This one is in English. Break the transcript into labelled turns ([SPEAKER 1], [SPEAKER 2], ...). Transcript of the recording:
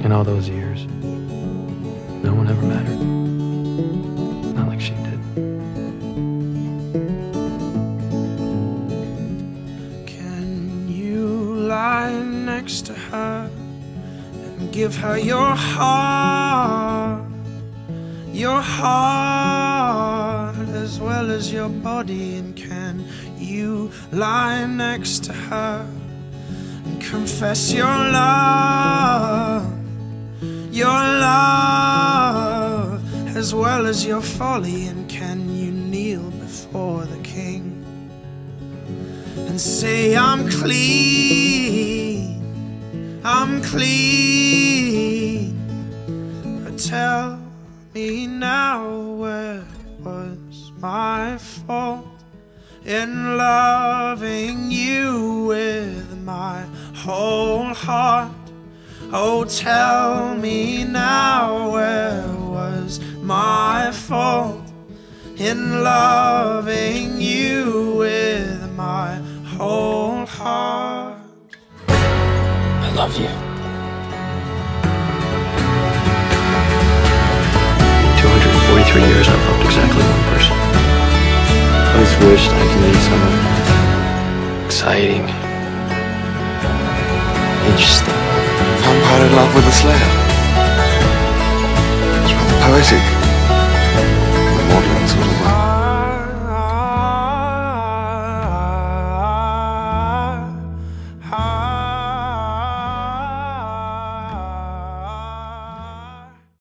[SPEAKER 1] In all those years, no one ever mattered. Not like she did.
[SPEAKER 2] Can you lie next to her and give her your heart as well as your body? And can you lie next to her and confess your love as well as your folly? And can you kneel before the king and say, I'm clean, I'm clean? But tell me now, where was my fault in loving you with my whole heart? Oh, tell me now, where was my fault in loving you with my whole heart?
[SPEAKER 1] I love you. 243 years, I've loved exactly one person. I always wished I could meet someone exciting, interesting.
[SPEAKER 3] Vampire in love with a slayer. It's rather poetic.